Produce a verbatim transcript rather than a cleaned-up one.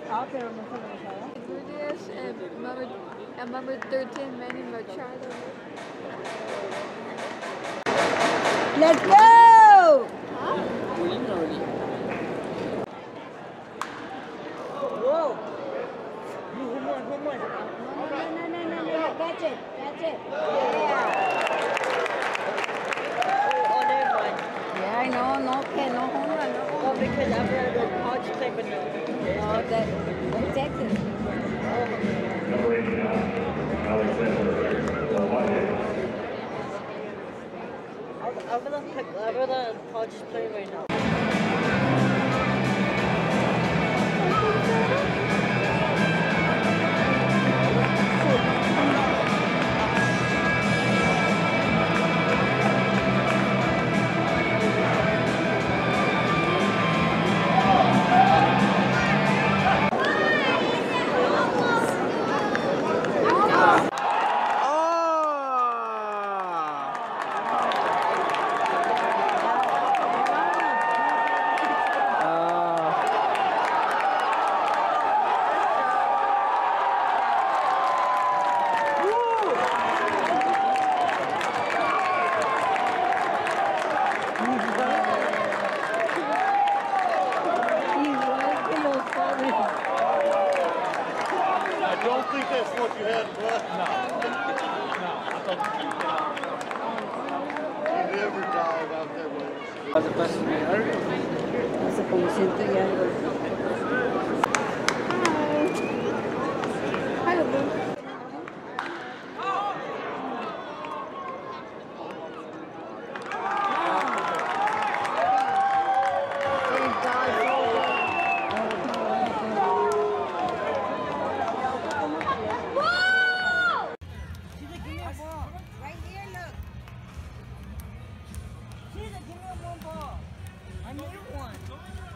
Ah, pero no se lo usaba. Rudius and number, and number thirteen, Manny Machado. Let's go! Whoa! One more, one more. No, no, no, no, no, no. Catch it, catch it. Yeah. Oh, never mind. Yeah, I know, no, okay, no home run, no home run. Oh, because after the college play, but no. Oh, that, that's Texas. Number eighty-nine, Alexander I'm gonna pick, I'm gonna college play right now. I don't think that's what you had left. No. No. I thought you You never dive out that way. Hace como ciento y algo. Give me one ball. I need one.